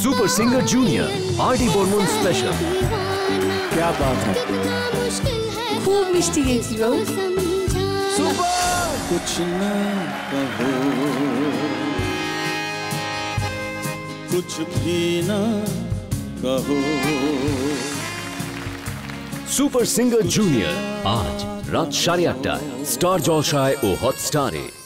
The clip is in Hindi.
Super singer junior R D Burman special. क्या बात है, खूब मिष्टी गई बहू। कुछ न कहो, कुछ भी न कहो। सुपर सिंगर जूनियर आज रात 8:30 स्टार जलसाय ও হটস্টারে।